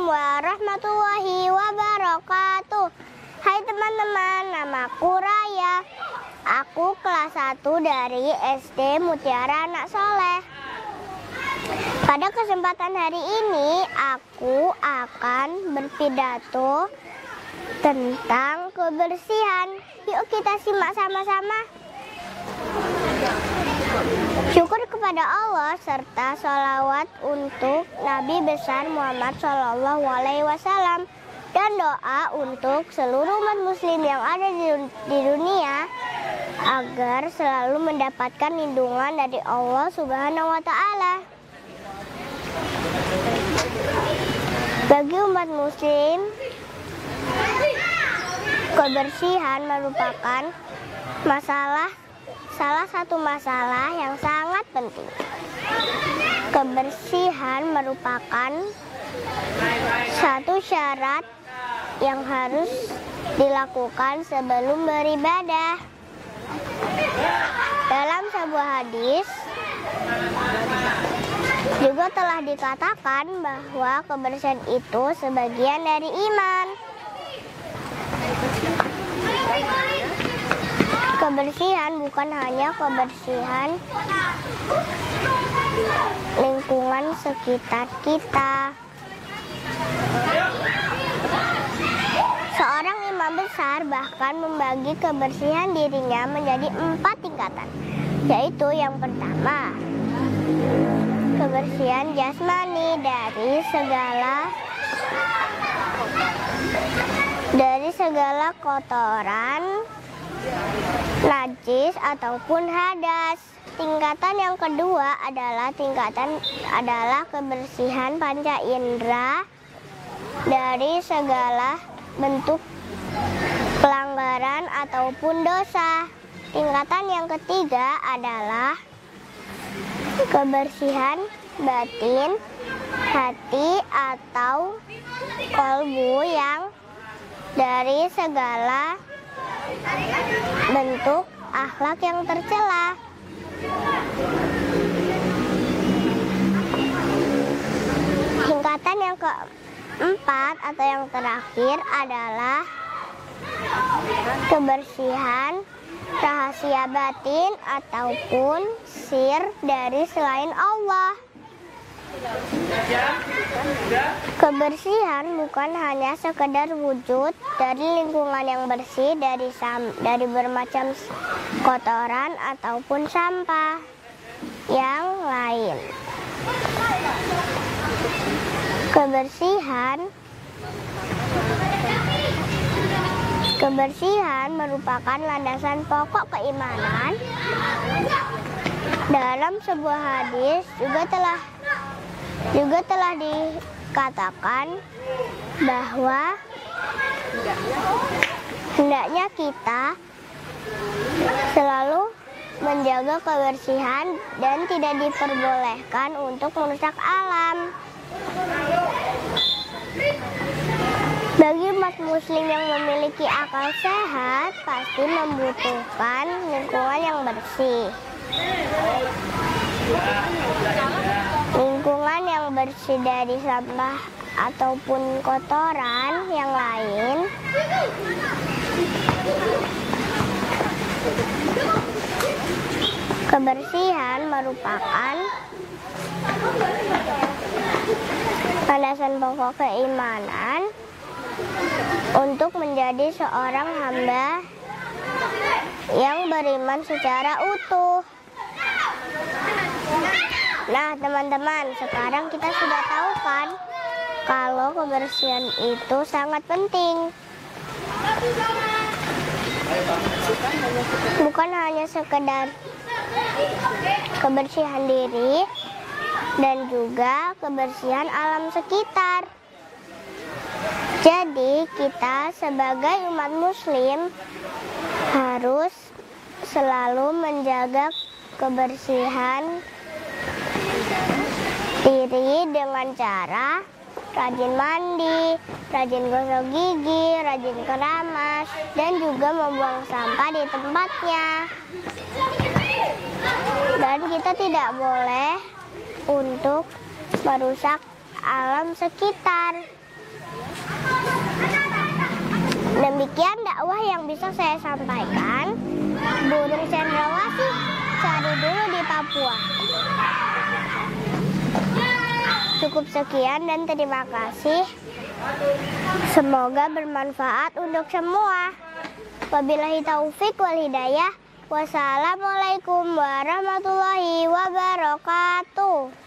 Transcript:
warahmatullahi wabarakatuh. Hai teman-teman, namaku Raya. Aku kelas 1 dari SD Mutiara Anak Soleh. Pada kesempatan hari ini, aku akan berpidato tentang kebersihan. Yuk kita simak sama-sama. Syukur kepada Allah serta sholawat untuk Nabi besar Muhammad SAW dan doa untuk seluruh umat muslim yang ada di dunia agar selalu mendapatkan lindungan dari Allah Subhanahu wa Ta'ala. Bagi umat muslim, kebersihan merupakan salah satu masalah yang sangat penting. Kebersihan merupakan satu syarat yang harus dilakukan sebelum beribadah. Dalam sebuah hadis juga telah dikatakan bahwa kebersihan itu sebagian dari iman. Kebersihan bukan hanya kebersihan lingkungan sekitar kita. Seorang imam besar bahkan membagi kebersihan dirinya menjadi 4 tingkatan, yaitu yang pertama, kebersihan jasmani dari segala kotoran, najis ataupun hadas. Tingkatan yang kedua adalah kebersihan panca indera dari segala bentuk pelanggaran ataupun dosa. Tingkatan yang ketiga adalah kebersihan batin, hati atau kolbu yang dari segala bentuk akhlak yang tercela. Tingkatan yang keempat atau yang terakhir adalah kebersihan rahasia batin ataupun sir dari selain Allah. Kebersihan bukan hanya sekedar wujud dari lingkungan yang bersih dari bermacam kotoran ataupun sampah yang lain. Kebersihan merupakan landasan pokok keimanan. Dalam sebuah hadis juga telah dikatakan bahwa hendaknya kita selalu menjaga kebersihan dan tidak diperbolehkan untuk merusak alam. Bagi umat muslim yang memiliki akal sehat pasti membutuhkan lingkungan yang bersih. Lingkungan yang bersih dari sampah ataupun kotoran yang lain. Kebersihan merupakan landasan pokok keimanan untuk menjadi seorang hamba yang beriman secara utuh. Nah teman-teman, sekarang kita sudah tahu kan kalau kebersihan itu sangat penting. Bukan hanya sekedar kebersihan diri dan juga kebersihan alam sekitar. Jadi kita sebagai umat muslim harus selalu menjaga kebersihan diri dengan cara rajin mandi, rajin gosok gigi, rajin keramas, dan juga membuang sampah di tempatnya. Dan kita tidak boleh untuk merusak alam sekitar. Demikian dakwah yang bisa saya sampaikan. Burung cendrawasih cari dulu di Papua. Cukup sekian dan terima kasih. Semoga bermanfaat untuk semua. Wabillahi taufik wal hidayah. Wassalamualaikum warahmatullahi wabarakatuh.